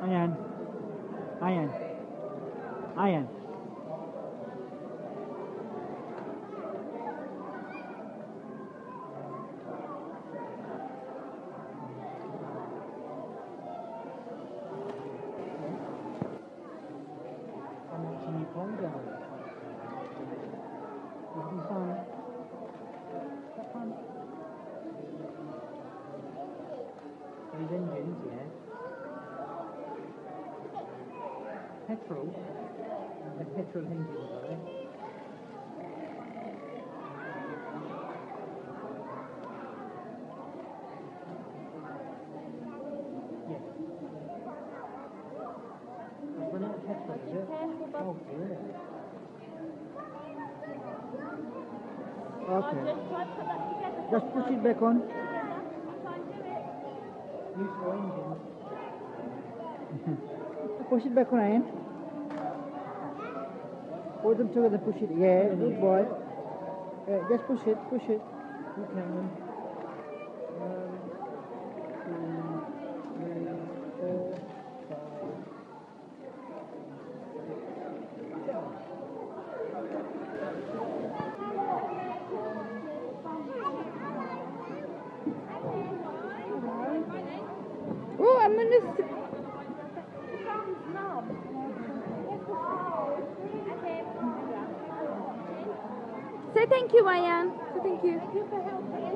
Ayan. Ayan. Ayan. Sini pondok. Di sana. Kapan? Engines, yeah. Petrol. The petrol engine, right? Yes. We're not petrol, is it? Oh, dear. Okay. Just push it back on. Use your engine. Push it back on, Ian. Hold them together, push it. Yeah, good boy. Just push it, push it. Okay, then. 1, 2, 3, 4, 5. Oh, I'm gonna. Say thank you, Ayan. Say thank you. Thank you for helping.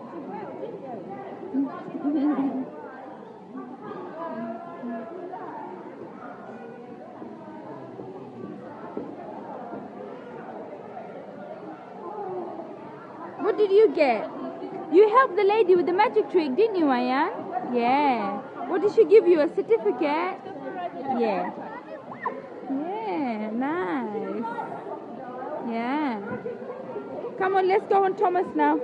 What did you get? You helped the lady with the magic trick, didn't you, Ayan? Yeah. What did she give you? A certificate? Yeah. Yeah, nice. Yeah. Come on, let's go on Thomas now.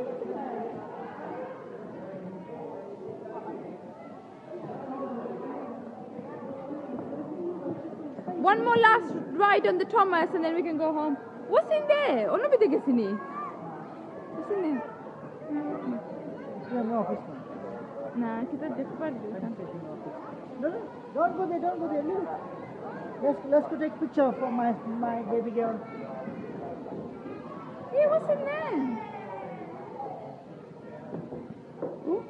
One more last ride on the Thomas and then we can go home. What's in there? Oh, no, what's in there? What's in there? Nah, kita cepat. Don't go there, don't go there. Look. Let's go take a picture for my baby girl. Yeah, what's in there? Ooh.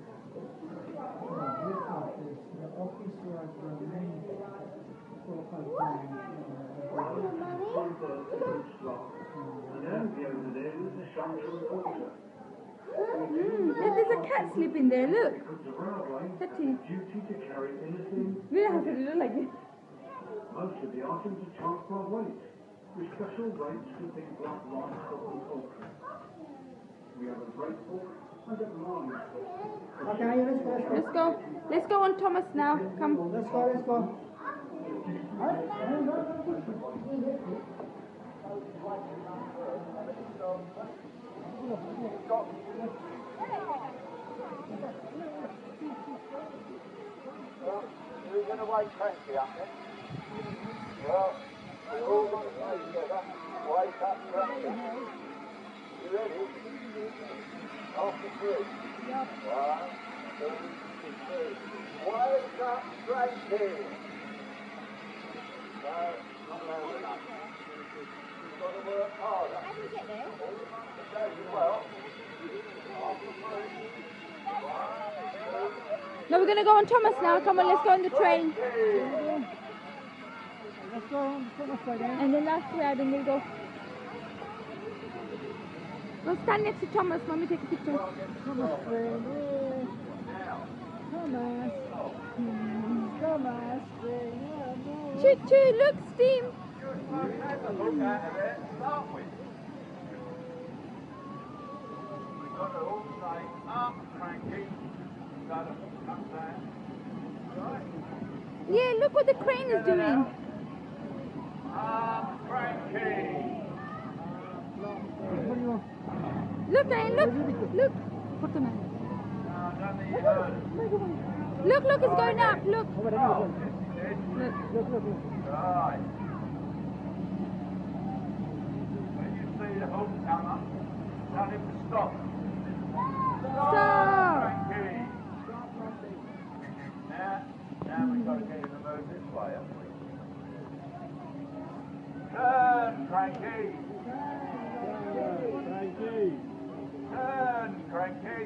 There's a cat sleeping there, look. Catty. We don't have to look like it. Most of the items are charged by weight, with special rates for things like livestock and poultry. We have a great book and a marlin book. Okay, let's go. Let's go on Thomas now. Come. Let's go. We're going to wait Frankie up then. Well, we're all going to play together. Wake up Frankie. You ready? After 3. 1, 2, 3. Wake up Frankie. No, not loud enough. You've got to work harder. How do you get there? Well, after 3. No, we're going to go on Thomas now. Come on, let's go on the train. Let's go on Thomas by then. And then last ride and we'll go. Go stand next to Thomas. Mommy, take a picture. Thomas train. Thomas. Thomas train. Choo-choo, look, steam. Yeah, look what the crane is doing. Frankie! Look, man, look. Put them in. Look, it's going up. Look. Over there. Look. Right. When you see the horse come up, tell him to stop. Stop. Frankie! Now we've got to get in the move this way, haven't we? Turn, cranky! Turn, cranky!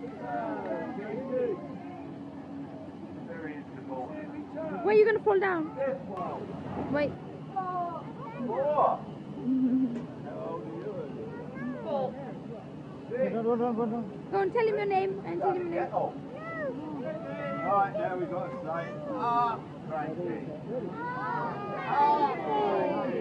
There is the ball. Where are you going to fall down? This one. Wait. 4. Go on. Go and tell him your name and tell him your Get name. off. Right, now we've got to say, up, cranky. Up, cranky.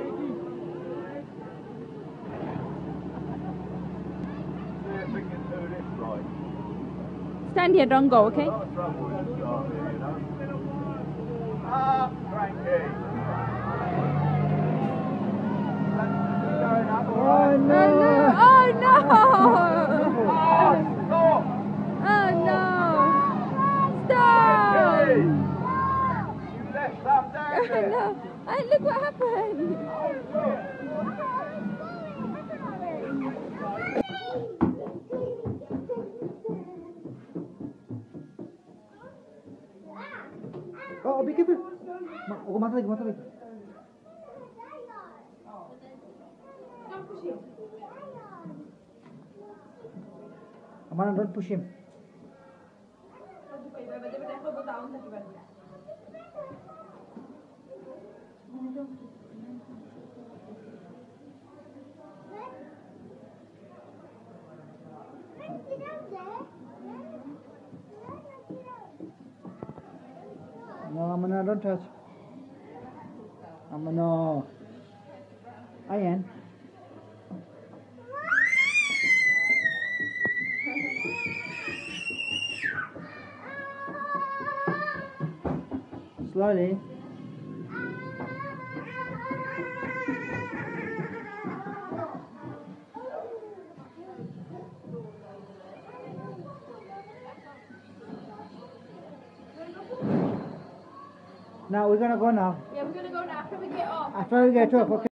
See if we can do this right. Stand here, don't go, okay? A lot of trouble with the start here, you know. Up, cranky. Going up, all right? Oh, no. Oh no! Oh, stop! Oh no! Stop! Hey, you left some down Oh there. no! And look what happened! Oh, be careful. Oh, mata lagi. Amana, don't push him. No, Amana, don't touch. Amana. Ayan. Slowly. Now we're gonna go now. Yeah, we're gonna go now after we get off. After we get off, okay.